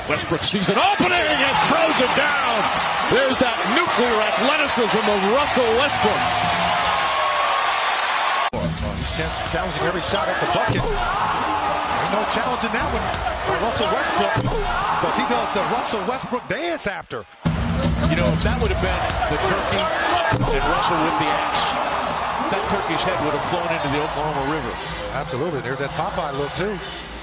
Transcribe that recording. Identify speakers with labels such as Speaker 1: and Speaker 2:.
Speaker 1: Westbrook sees an opening and throws it down. There's that nuclear athleticism of Russell Westbrook.
Speaker 2: He's challenging every shot at the bucket. Ain't no challenge in that one for Russell Westbrook, because he does the Russell Westbrook dance after.
Speaker 3: You know, if that would have been the turkey and Russell with the axe, that turkey's head would have flown into the Oklahoma River.
Speaker 2: Absolutely. There's that Popeye look, too.